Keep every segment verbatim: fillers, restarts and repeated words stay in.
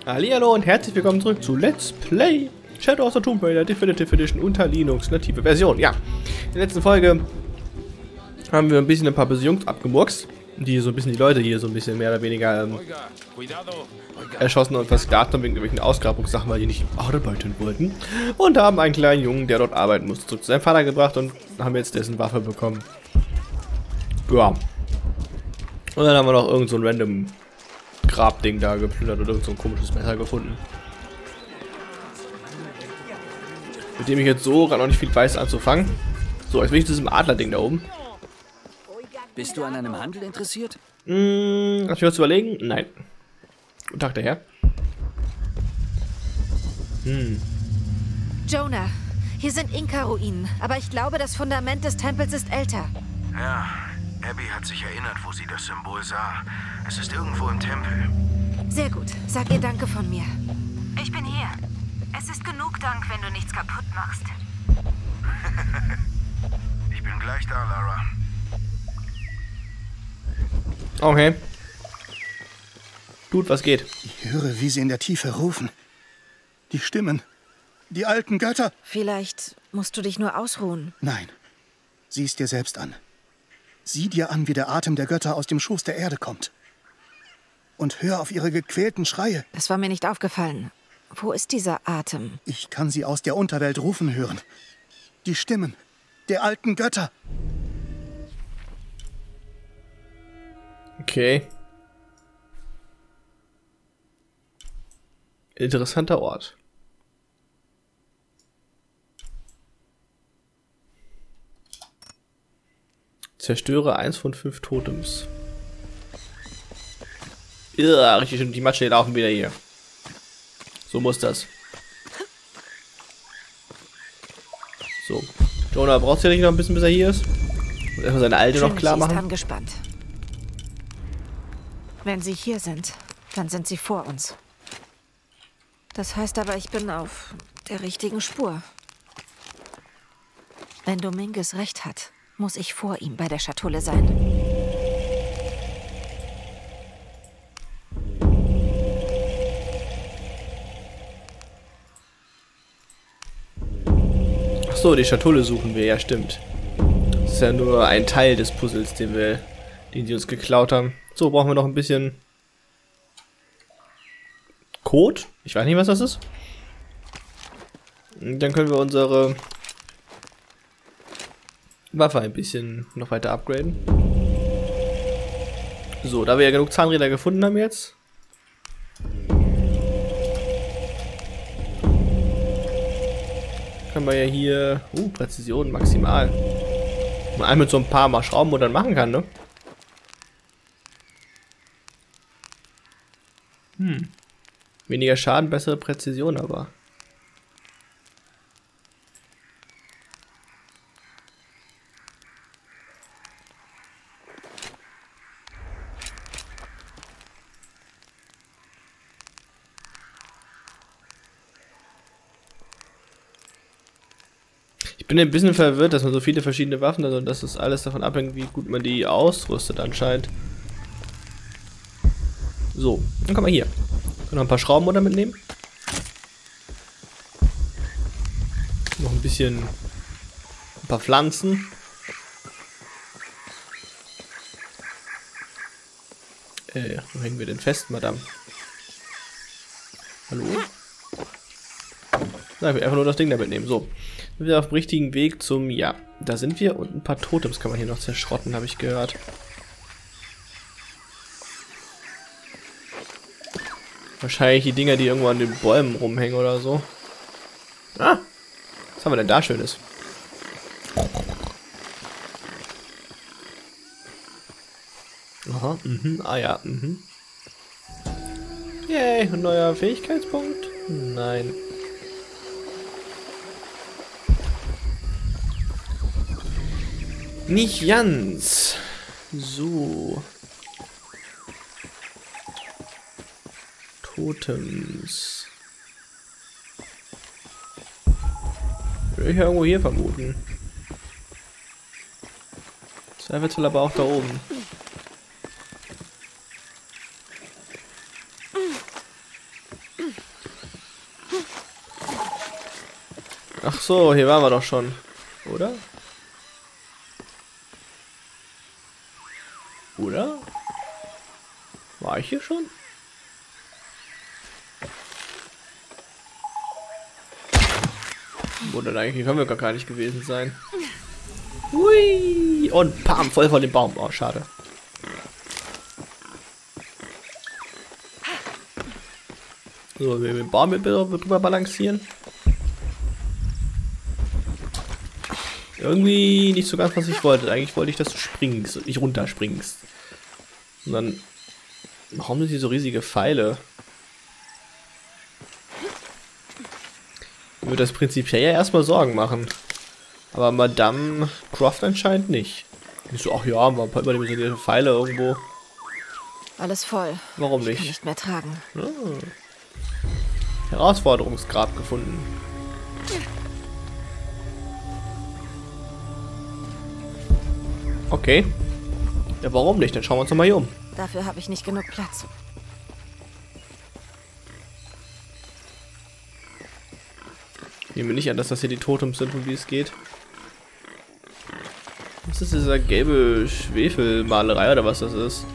Hallihallo und herzlich willkommen zurück zu Let's Play Shadow of the Tomb Raider Definitive Edition unter Linux, native Version. Ja, in der letzten Folge haben wir ein bisschen ein paar böse Jungs abgemurkst, die so ein bisschen die Leute hier so ein bisschen mehr oder weniger ähm, erschossen und versklavt haben wegen irgendwelchen Ausgrabungssachen, weil die nicht arbeiten wollten. Und haben einen kleinen Jungen, der dort arbeiten musste, zurück zu seinem Vater gebracht und haben jetzt dessen Waffe bekommen. Ja. Und dann haben wir noch irgend so ein random Grabding da geplündert und irgend so ein komisches Messer gefunden. Mit dem ich jetzt so gerade noch nicht viel weiß anzufangen. So, jetzt bin ich zu diesem Adler-Ding da oben. Bist du an einem Handel interessiert? Hm, hast du was zu überlegen? Nein. Guten Tag, der Herr. Hm. Jonah, hier sind Inka-Ruinen, aber ich glaube, das Fundament des Tempels ist älter. Ja, Abby hat sich erinnert, wo sie das Symbol sah. Es ist irgendwo im Tempel. Sehr gut, sag ihr Danke von mir. Ich bin hier. Es ist genug Dank, wenn du nichts kaputt machst. Ich bin gleich da, Lara. Okay. Tut, was geht. Ich höre, wie sie in der Tiefe rufen. Die Stimmen. Die alten Götter. Vielleicht musst du dich nur ausruhen. Nein. Sieh es dir selbst an. Sieh dir an, wie der Atem der Götter aus dem Schoß der Erde kommt. Und hör auf ihre gequälten Schreie. Das war mir nicht aufgefallen. Wo ist dieser Atem? Ich kann sie aus der Unterwelt rufen hören. Die Stimmen der alten Götter. Okay. Interessanter Ort. Zerstöre eins von fünf Totems. Ja, richtig schön. Die Matsche laufen wieder hier. So muss das. So. Jonah, brauchst du ja nicht noch ein bisschen, bis er hier ist? Und erstmal seine Alte noch klar Trinity ist machen. angespannt. Wenn sie hier sind, dann sind sie vor uns. Das heißt aber, ich bin auf der richtigen Spur. Wenn Dominguez recht hat, muss ich vor ihm bei der Schatulle sein. Ach so, die Schatulle suchen wir, ja stimmt. Das ist ja nur ein Teil des Puzzles, den wir, den die uns geklaut haben. So, brauchen wir noch ein bisschen Code. Ich weiß nicht, was das ist. Und dann können wir unsere Waffe ein bisschen noch weiter upgraden. So, da wir ja genug Zahnräder gefunden haben jetzt. Können wir ja hier... Uh, Präzision maximal. Man einmal mit so ein paar Mal Schrauben und dann machen kann, ne? Hm. Weniger Schaden, bessere Präzision aber. Ich bin ein bisschen verwirrt, dass man so viele verschiedene Waffen hat und dass das alles davon abhängt, wie gut man die ausrüstet anscheinend. So, dann kommen wir hier. Können wir noch ein paar Schrauben oder mitnehmen. Noch ein bisschen, ein paar Pflanzen. Äh, wo hängen wir denn fest, Madame? Hallo? Nein, ich will einfach nur das Ding da mitnehmen. So. Sind wir auf dem richtigen Weg zum... Ja, da sind wir. Und ein paar Totems kann man hier noch zerschrotten, habe ich gehört. Wahrscheinlich die Dinger, die irgendwo an den Bäumen rumhängen oder so. Ah! Was haben wir denn da Schönes? Aha, mhm, ah ja, mhm. Yay, ein neuer Fähigkeitspunkt? Nein. Nicht ganz. So. Totems. Würde ich ja irgendwo hier vermuten. Zweifelsfall aber auch da oben. Ach so, hier waren wir doch schon. Oder? Oder? War ich hier schon? Oder eigentlich können wir gar nicht gewesen sein. Hui! Und pam, voll vor dem Baum. Oh, schade. So, wir den Baum mit drüber balancieren. Irgendwie nicht so ganz, was ich wollte. Eigentlich wollte ich, dass du springst und nicht runterspringst. Und dann... Warum sind hier so riesige Pfeile? Mir würde das prinzipiell ja erstmal Sorgen machen. Aber Madame Croft anscheinend nicht. Ich so, ach ja, haben wir ein paar überdimensionierte Pfeile irgendwo. Alles voll. Warum Ich nicht? kann nicht mehr tragen. Ah. Herausforderungsgrab gefunden. Okay. Ja, warum nicht? Dann schauen wir uns noch mal hier um. Dafür habe ich nicht genug Platz. Ich nehme nicht an, dass das hier die Totems sind, um wie es geht. Was ist dieser gelbe Schwefelmalerei oder was das ist?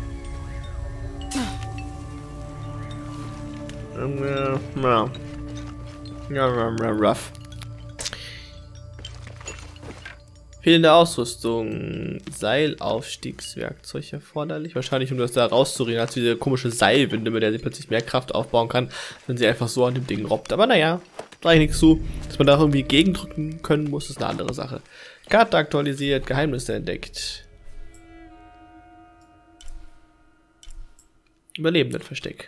Ja, ja, ja, rough. Fehlende Ausrüstung. Seilaufstiegswerkzeug erforderlich. Wahrscheinlich, um das da rauszureden, als diese komische Seilwinde, mit der sie plötzlich mehr Kraft aufbauen kann, wenn sie einfach so an dem Ding robbt. Aber naja, da ich nichts zu. Dass man da irgendwie gegendrücken können muss, ist eine andere Sache. Karte aktualisiert, Geheimnisse entdeckt. Überlebendenversteck.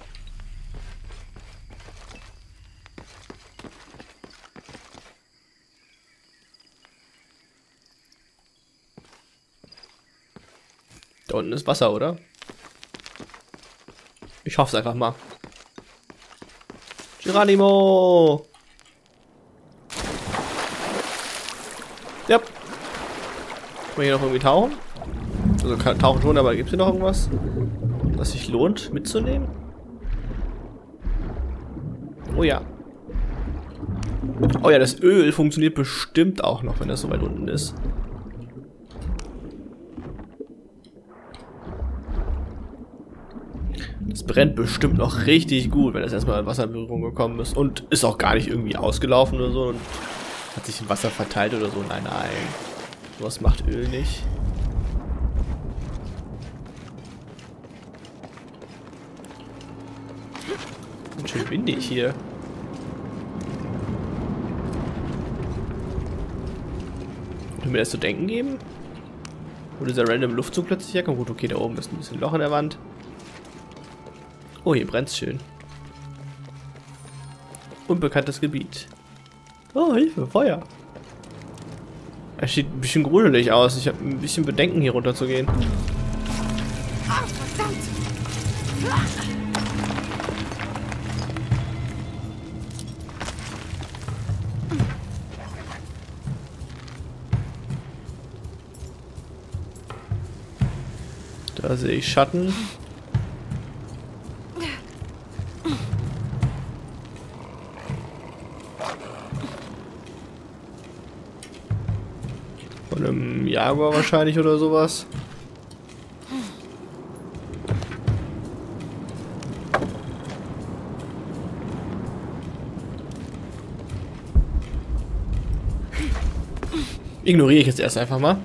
Da unten ist Wasser, oder? Ich hoffe es einfach mal. Geronimo! Ja. Kann man hier noch irgendwie tauchen? Also kann, tauchen schon, aber gibt es hier noch irgendwas, was sich lohnt mitzunehmen? Oh ja. Oh ja, das Öl funktioniert bestimmt auch noch, wenn das so weit unten ist. Das brennt bestimmt noch richtig gut, wenn das erstmal in Wasserberührung gekommen ist. Und ist auch gar nicht irgendwie ausgelaufen oder so und hat sich im Wasser verteilt oder so. Nein, nein. Sowas macht Öl nicht. Und schön windig hier. Würde mir das zu denken geben? Wo dieser random Luftzug plötzlich herkommt? Gut, okay, da oben ist ein bisschen Loch in der Wand. Oh, hier brennt's schön. Unbekanntes Gebiet. Oh, Hilfe, Feuer. Es sieht ein bisschen gruselig aus. Ich habe ein bisschen Bedenken, hier runter zu gehen. Ah, verdammt! Da sehe ich Schatten. Von einem Jaguar wahrscheinlich oder sowas. Ignoriere ich jetzt erst einfach mal.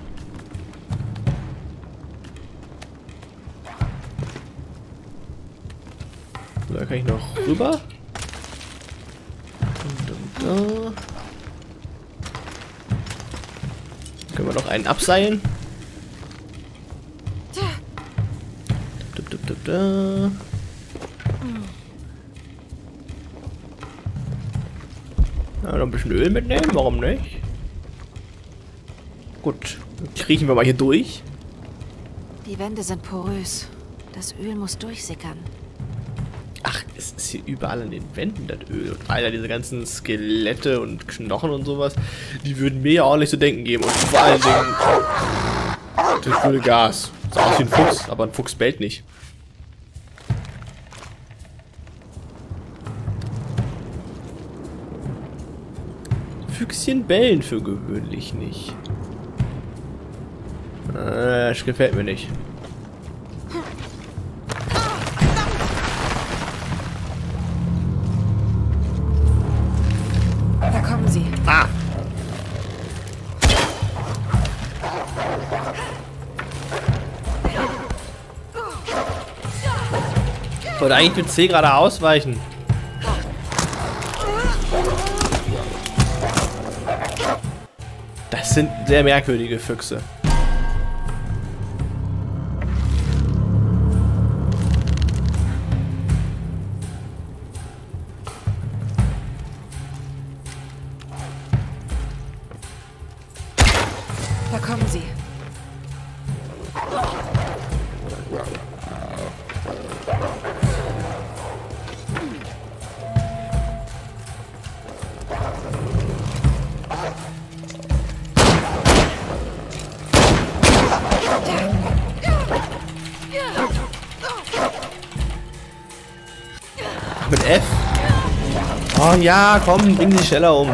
Da kann ich noch rüber. Und, und, da. Können wir noch einen abseilen. Da, da, da, da. Na, noch ein bisschen Öl mitnehmen, warum nicht? Gut, dann kriechen wir mal hier durch. Die Wände sind porös. Das Öl muss durchsickern. Ach, es ist hier überall an den Wänden das Öl. Und Alter, diese ganzen Skelette und Knochen und sowas, die würden mir ja auch nicht zu denken geben. Und vor allen Dingen das grüne Gas. Sah aus wie ein Fuchs, aber ein Fuchs bellt nicht. Füchschen bellen für gewöhnlich nicht. Äh, das gefällt mir nicht. Da kommen sie. Ah! Ich wollte eigentlich mit C gerade ausweichen. Das sind sehr merkwürdige Füchse. Da kommen sie. Mit F? Oh ja, komm, bring sie schneller um.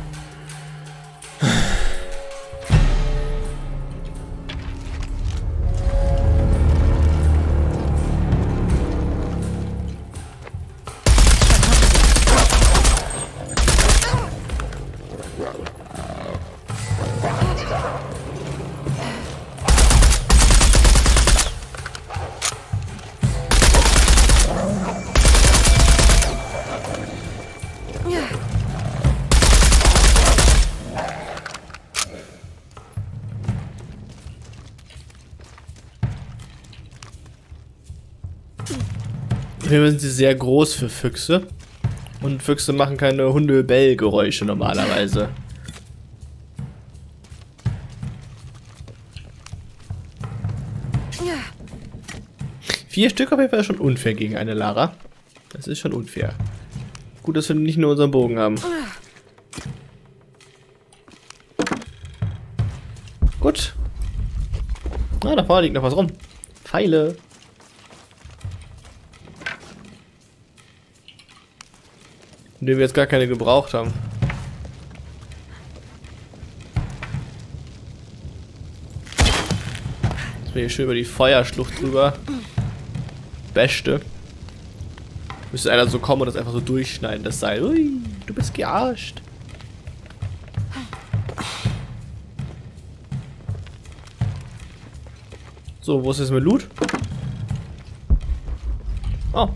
Hier sind sie sehr groß für Füchse. Und Füchse machen keine Hunde-Bell-Geräusche normalerweise. Vier Stück auf jeden Fall ist schon unfair gegen eine Lara. Das ist schon unfair. Gut, dass wir nicht nur unseren Bogen haben. Gut. Ah, da vorne liegt noch was rum. Pfeile. In dem wir jetzt gar keine gebraucht haben. Jetzt bin ich schön über die Feuerschlucht drüber. Beste. Müsste einer so kommen und das einfach so durchschneiden, das Seil. Ui, du bist gearscht. So, wo ist es mit Loot? Oh.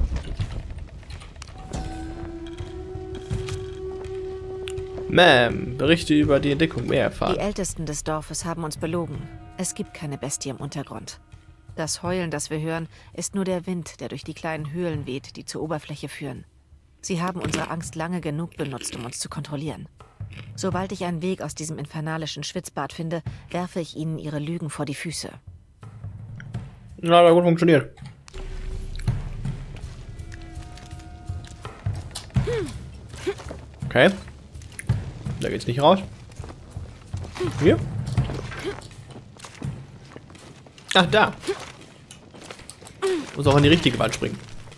Ma'am, Berichte über die Entdeckung mehr erfahren. Die Ältesten des Dorfes haben uns belogen. Es gibt keine Bestie im Untergrund. Das Heulen, das wir hören, ist nur der Wind, der durch die kleinen Höhlen weht, die zur Oberfläche führen. Sie haben unsere Angst lange genug benutzt, um uns zu kontrollieren. Sobald ich einen Weg aus diesem infernalischen Schwitzbad finde, werfe ich ihnen ihre Lügen vor die Füße. Na, hat gut funktioniert. Okay. Da geht's nicht raus. Hier? Ach, da. Muss auch an die richtige Wand springen.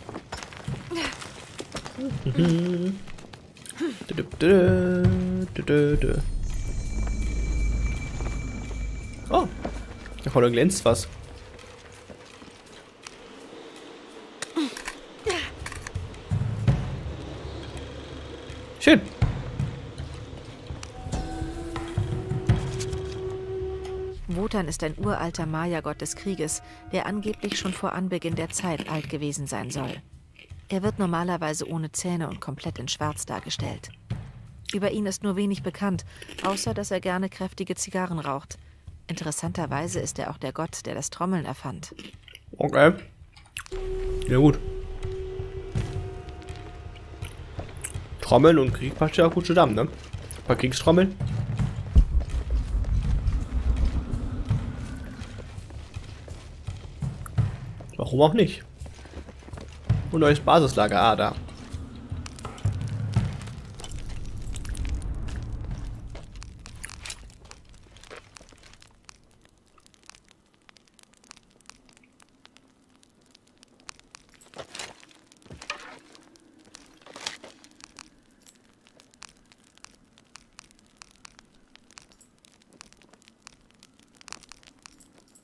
Oh. Da vorne glänzt was. Schön. Wotan ist ein uralter Maya-Gott des Krieges, der angeblich schon vor Anbeginn der Zeit alt gewesen sein soll. Er wird normalerweise ohne Zähne und komplett in Schwarz dargestellt. Über ihn ist nur wenig bekannt, außer dass er gerne kräftige Zigarren raucht. Interessanterweise ist er auch der Gott, der das Trommeln erfand. Okay. Ja gut. Trommeln und Krieg passt ja auch gut zusammen, ne? Ein paar Kriegstrommeln. Warum auch nicht? Und neues Basislager. Ah, da.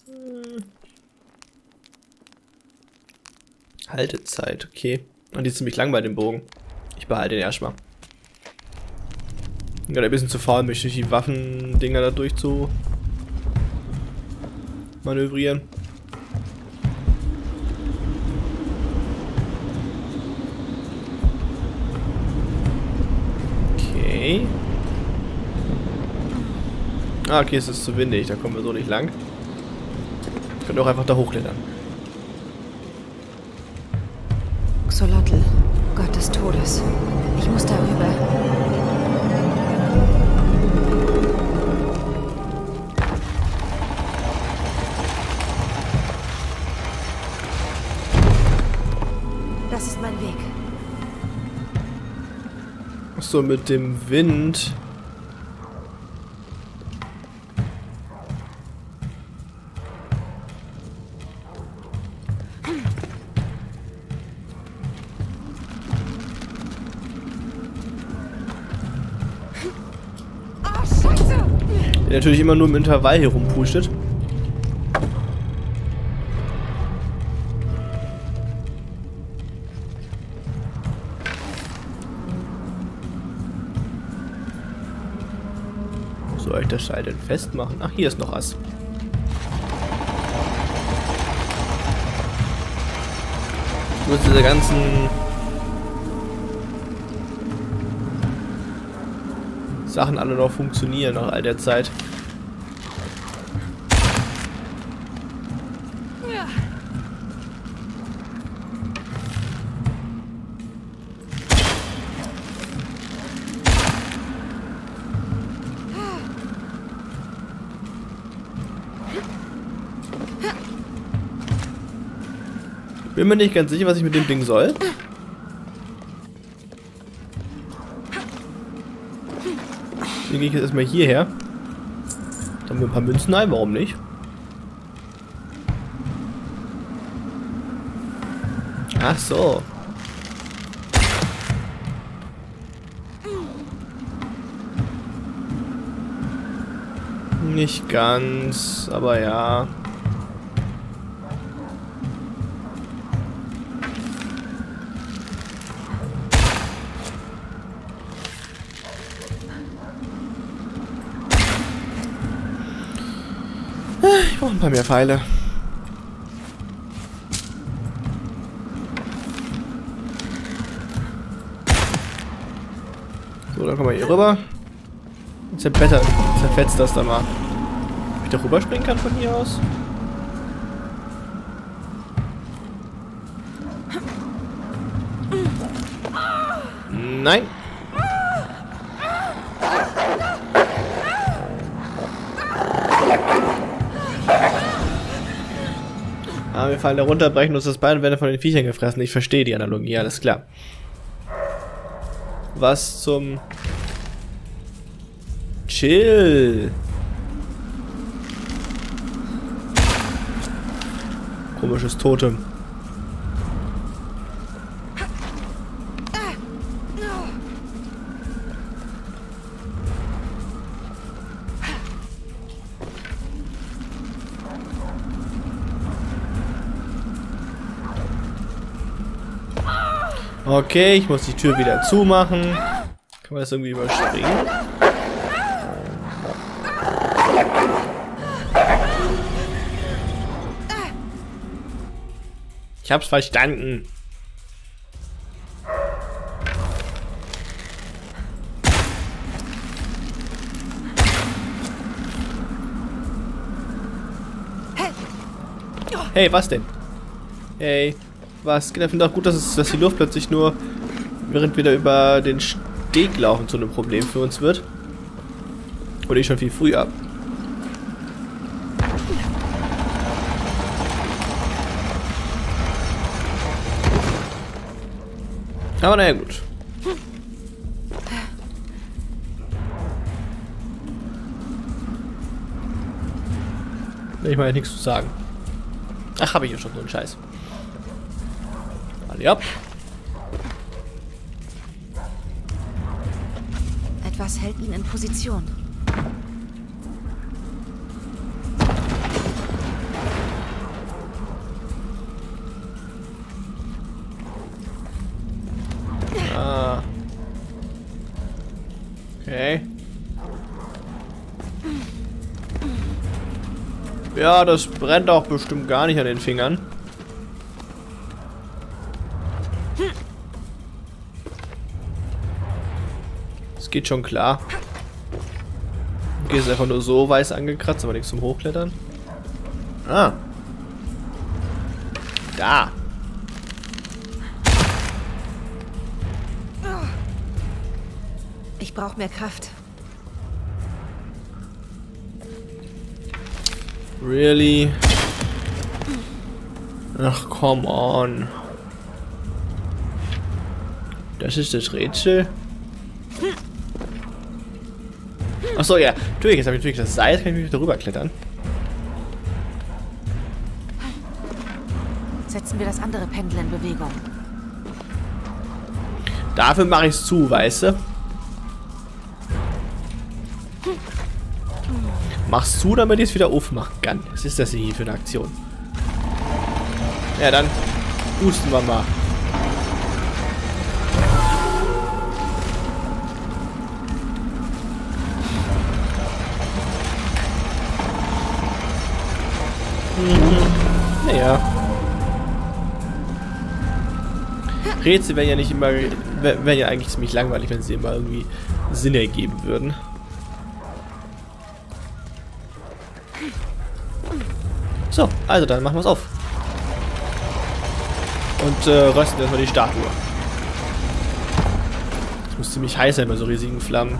Haltezeit, okay. Und die ist ziemlich lang bei dem Bogen. Ich behalte den erstmal. Ja, ein bisschen zu faul, möchte ich die Waffendinger da durch zu manövrieren. Okay. Ah, okay, es ist zu windig, da kommen wir so nicht lang. Ich könnte auch einfach da hochklettern. Xolotl, Gott des Todes. Ich muss darüber. Das ist mein Weg. Ach so, mit dem Wind. Der natürlich immer nur im Intervall hier rumpustet. Soll ich das Seil denn festmachen? Ach, hier ist noch was. Ich muss diese ganzen Sachen alle noch funktionieren nach all der Zeit. Bin mir nicht ganz sicher, was ich mit dem Ding soll. Dann gehe ich jetzt erstmal hierher. Dann haben wir ein paar Münzen ein, warum nicht? Ach so. Nicht ganz, aber ja. Ich brauche ein paar mehr Pfeile. So, dann kommen wir hier rüber. Und zerbrettert, zerfetzt das da mal. Ob ich da rüberspringen kann von hier aus? Nein. Ah, wir fallen da runter, brechen uns das Bein und werden von den Viechern gefressen. Ich verstehe die Analogie, alles klar. Was zum... Chill. Komisches Totem. Okay, ich muss die Tür wieder zumachen. Kann man das irgendwie überspringen? Ich hab's verstanden. Hey, was denn? Hey, was? Ich finde auch gut, dass, es, dass die Luft plötzlich nur, während wir da über den Steg laufen, zu einem Problem für uns wird. Oder ich schon viel früher. Aber naja, gut. Ich meine nichts zu sagen. Ach, habe ich ja schon so einen Scheiß. Alle ab. Etwas hält ihn in Position. Okay. Ja, das brennt auch bestimmt gar nicht an den Fingern. Das geht schon klar. Okay, ist einfach nur so weiß angekratzt, aber nichts zum Hochklettern. Ah. Da. Ich brauche mehr Kraft. Really? Ach, come on. Das ist das Rätsel? Achso, ja. Natürlich, jetzt habe ich natürlich das Seil, jetzt kann ich mich darüber klettern. Setzen wir das andere Pendel in Bewegung. Dafür mache ich es zu, weißt du? Mach's zu, damit ich es wieder aufmachen kann. Was ist das hier für eine Aktion? Ja, dann boosten wir mal. Mhm. Naja. Rätsel wären ja nicht immer, wären ja eigentlich ziemlich langweilig, wenn sie immer irgendwie Sinn ergeben würden. So, also dann machen wir es auf. Und äh, rösten erstmal die Statue. Es muss ziemlich heiß sein bei so riesigen Flammen.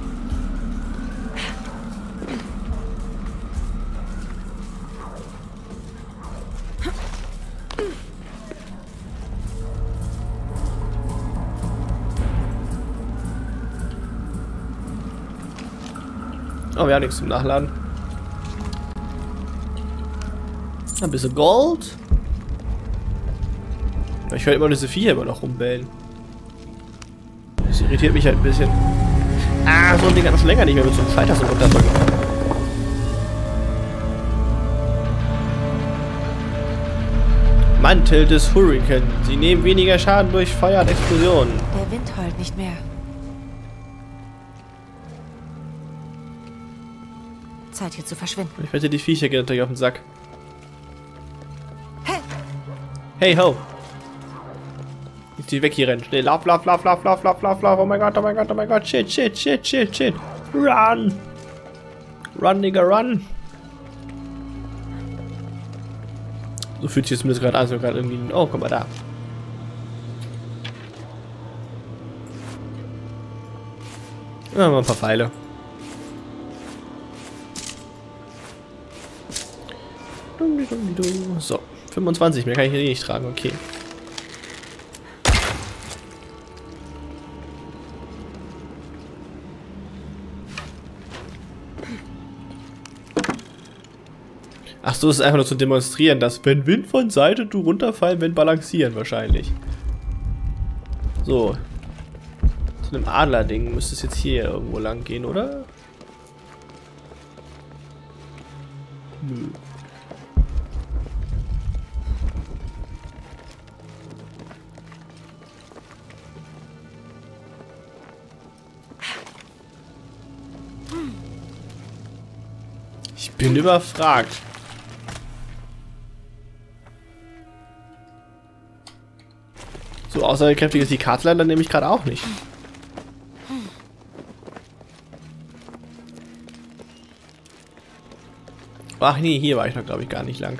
Oh, wir haben nichts zum Nachladen. Ein bisschen Gold. Ich höre immer diese Viecher immer noch rumbellen. Das irritiert mich halt ein bisschen. Ah, so ein Ding hat man schon länger nicht mehr mit so einem Schalter so runterdrücken. Mantel des Hurricane. Sie nehmen weniger Schaden durch Feuer und Explosionen. Der Wind heult nicht mehr. Zeit hier zu verschwinden. Ich wette, die Viecher gehen natürlich auf den Sack. Hey ho! Jetzt die weg hier rennen. Schnell. Lauf, lauf, lauf, lauf, lauf, lauf, lauf, lauf. Oh mein Gott, oh mein Gott, oh mein Gott. Shit, shit, shit, shit, shit. Run! Run, Nigga, run! So fühlt sich zumindest gerade an, so gerade irgendwie. Oh, guck mal da. Ja, mal ein paar Pfeile. So, fünfundzwanzig, mehr kann ich hier nicht tragen, okay. Ach so, es ist einfach nur zu demonstrieren, dass wenn Wind von Seite du runterfallen, wenn balancieren wahrscheinlich. So. Zu einem Adler-Ding müsste es jetzt hier irgendwo lang gehen, oder? Nö. Ich bin überfragt. So aussagekräftig ist die Karte leider nämlich gerade auch nicht. Ach nee, hier war ich noch, glaube ich, gar nicht lang.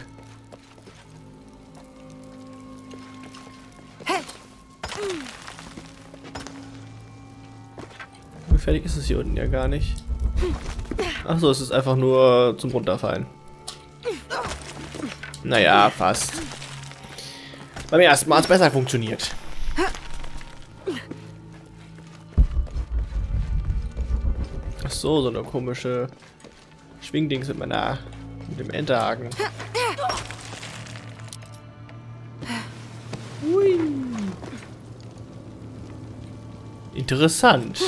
Fertig ist es hier unten ja gar nicht. Ach so, es ist einfach nur zum Runterfallen. Naja, fast. Beim ersten Mal hat es besser funktioniert. Ach so, so eine komische Schwingdings mit meiner mit dem Enterhaken. Hui. Interessant.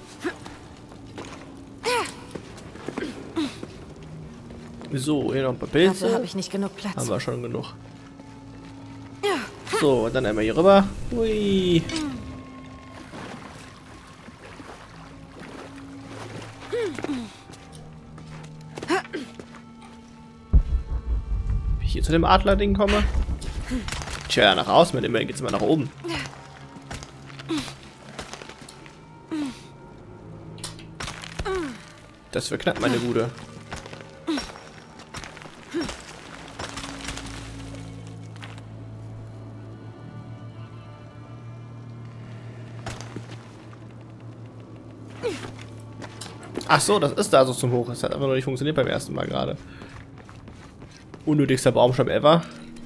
So, hier noch ein paar Pilze. Dafür habe ich nicht genug Platz. Haben wir schon genug. So, und dann einmal hier rüber. Hui. zu dem Adler-Ding komme. Tja, nach außen, mit immerhin geht's immer nach oben. Das wird knapp, meine Bude. Ach so, das ist da so zum Hoch. Das hat einfach noch nicht funktioniert beim ersten Mal gerade. Unnötigster Baumstamm ever.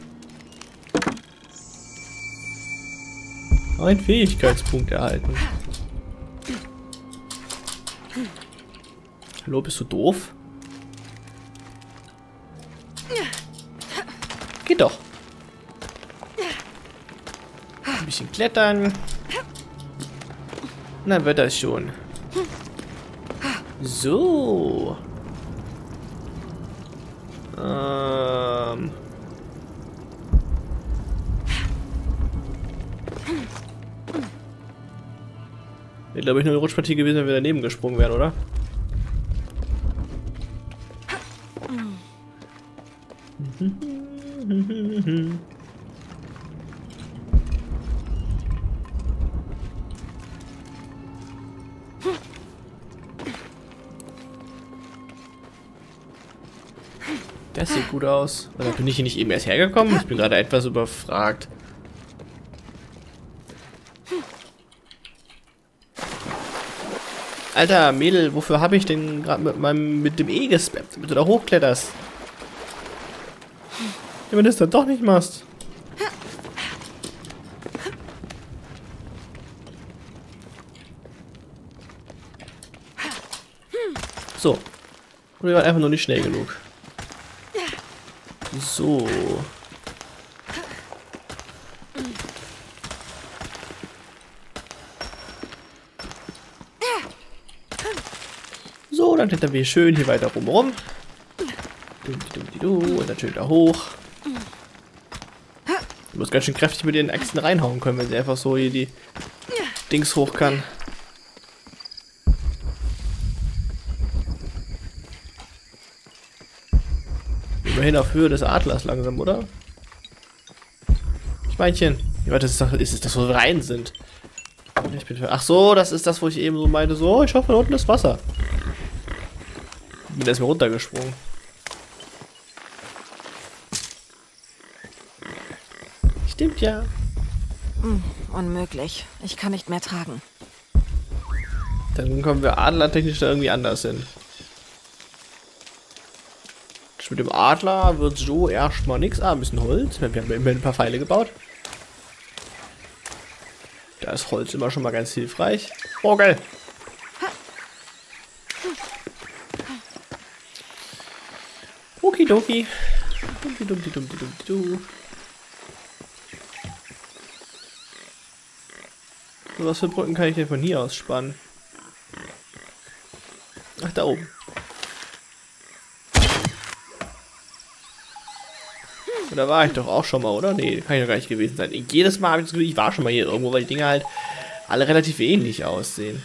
Ein Fähigkeitspunkt erhalten. Hallo, bist du doof? Geht doch. Ein bisschen klettern. Na, wird das schon. So. Ähm. Wäre, glaube ich, nur eine Rutschpartie gewesen, wenn wir daneben gesprungen wären, oder? Das sieht gut aus. Oder bin ich hier nicht eben erst hergekommen? Ich bin gerade etwas überfragt. Alter, Mädel, wofür habe ich denn gerade mit meinem mit dem E gespammt, damit du da hochkletterst? Ja, wenn du das dann doch nicht machst. So. Und wir waren einfach nur nicht schnell genug. So. So, dann klettern wir schön hier weiter rum rum. Und dann schön da hoch. Du musst ganz schön kräftig mit den Äxten reinhauen können, wenn sie einfach so hier die Dings hoch kann. Immerhin auf Höhe des Adlers langsam, oder? Schweinchen. Ja, das ist doch, ist es das, wo wir rein sind. Ich bin für, ach so, das ist das, wo ich eben so meinte, so, oh, ich hoffe, da unten ist Wasser. Ich bin erstmal runtergesprungen. Stimmt ja. Hm, unmöglich. Ich kann nicht mehr tragen. Dann kommen wir adlertechnisch da irgendwie anders hin. Mit dem Adler wird so erstmal nichts. Ah, ein bisschen Holz. Wir haben immerhin ein paar Pfeile gebaut. Da ist Holz immer schon mal ganz hilfreich. Oh, geil. Okidoki. Dummdi, dummdi, dummdi, dummdi, du. So, was für Brücken kann ich denn von hier aus spannen? Ach, da oben. Da war ich doch auch schon mal, oder? Nee, kann ich doch gar nicht gewesen sein. Jedes Mal habe ich das Gefühl, ich war schon mal hier irgendwo, weil die Dinger halt alle relativ ähnlich aussehen.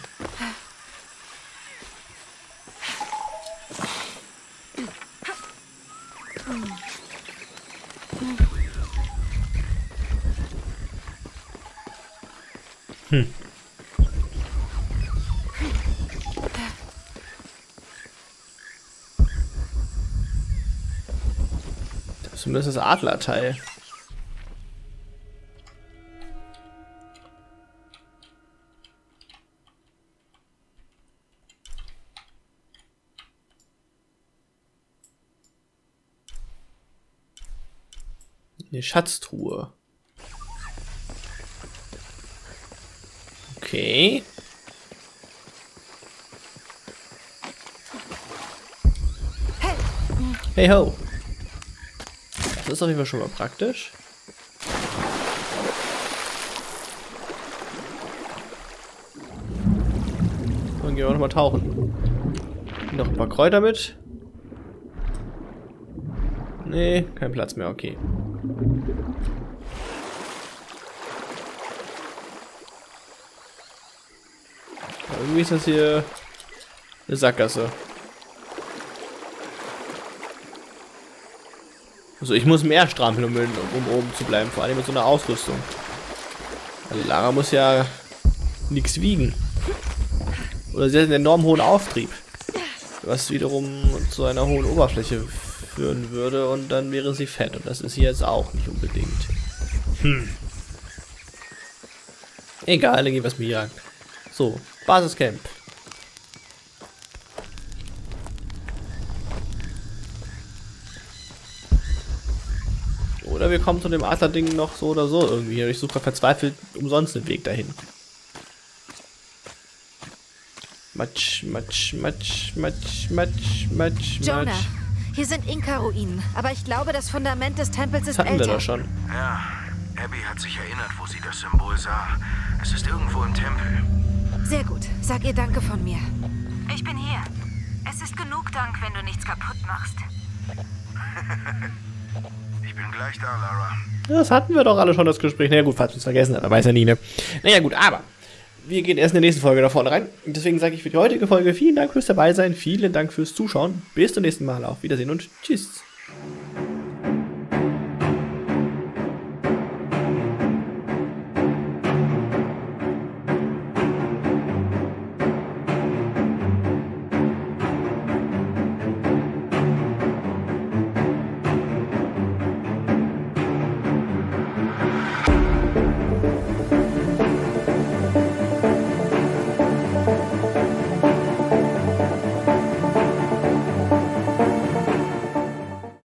Hm. Zumindest das Adlerteil. Eine Schatztruhe. Okay. Hey ho. Das ist auf jeden Fall schon mal praktisch. Dann gehen wir noch mal tauchen. Noch ein paar Kräuter mit. Nee, kein Platz mehr, okay. Aber irgendwie ist das hier eine Sackgasse. Also ich muss mehr strampeln, um, um oben zu bleiben, vor allem mit so einer Ausrüstung. Also Lara muss ja nichts wiegen. Oder sie hat einen enorm hohen Auftrieb. Was wiederum zu einer hohen Oberfläche führen würde und dann wäre sie fett. Und das ist sie jetzt auch nicht unbedingt. Hm. Egal, dann gehen wir es mir jagen. So, Basiscamp. Oder wir kommen zu dem Adler-Ding noch so oder so irgendwie. Ich suche verzweifelt umsonst einen Weg dahin. Matsch, matsch, matsch, matsch, matsch, matsch, Jonah, matsch. hier sind Inka-Ruinen, aber ich glaube, das Fundament des Tempels ist Das hatten wir älter. doch schon. Ja, Abby hat sich erinnert, wo sie das Symbol sah. Es ist irgendwo im Tempel. Sehr gut. Sag ihr Danke von mir. Ich bin hier. Es ist genug Dank, wenn du nichts kaputt machst. Ich bin gleich da, Lara. Das hatten wir doch alle schon, das Gespräch. Naja gut, falls wir es vergessen haben, weiß ja nie, ne? Naja gut, aber wir gehen erst in der nächsten Folge da vorne rein. Deswegen sage ich für die heutige Folge vielen Dank fürs Dabeisein, vielen Dank fürs Zuschauen. Bis zum nächsten Mal, auf Wiedersehen und tschüss.